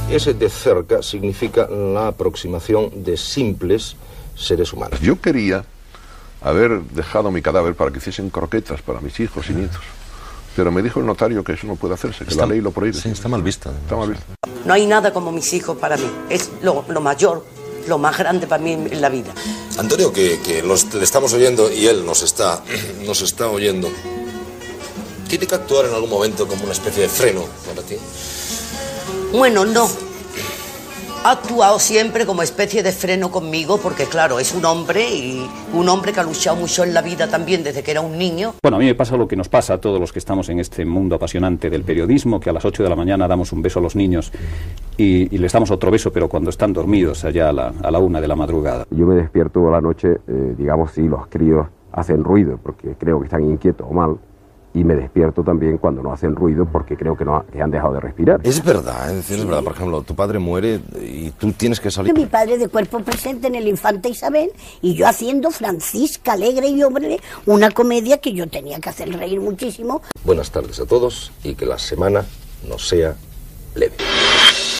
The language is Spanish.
Ese de cerca significa la aproximación de simples seres humanos. Yo quería haber dejado mi cadáver para que hiciesen croquetas para mis hijos y nietos. Pero me dijo el notario que eso no puede hacerse, que la ley lo prohíbe. Sí, está mal visto. Está mal visto. No hay nada como mis hijos para mí. Es lo mayor, lo más grande para mí en la vida. Antonio, que le estamos oyendo y él nos está oyendo, ¿tiene que actuar en algún momento como una especie de freno para ti? Bueno, no. Ha actuado siempre como especie de freno conmigo porque, claro, es un hombre y un hombre que ha luchado mucho en la vida también desde que era un niño. Bueno, a mí me pasa lo que nos pasa a todos los que estamos en este mundo apasionante del periodismo, que a las 8 de la mañana damos un beso a los niños y les damos otro beso, pero cuando están dormidos allá a la 1 de la madrugada. Yo me despierto a la noche, digamos, si los críos hacen ruido porque creo que están inquietos o mal. Y me despierto también cuando no hacen ruido porque creo que han dejado de respirar. Es verdad, es verdad. Por ejemplo, tu padre muere y tú tienes que salir. Mi padre de cuerpo presente en el Infanta Isabel y yo haciendo Francisca Alegre y Hombre, una comedia que yo tenía que hacer reír muchísimo. Buenas tardes a todos y que la semana nos sea leve.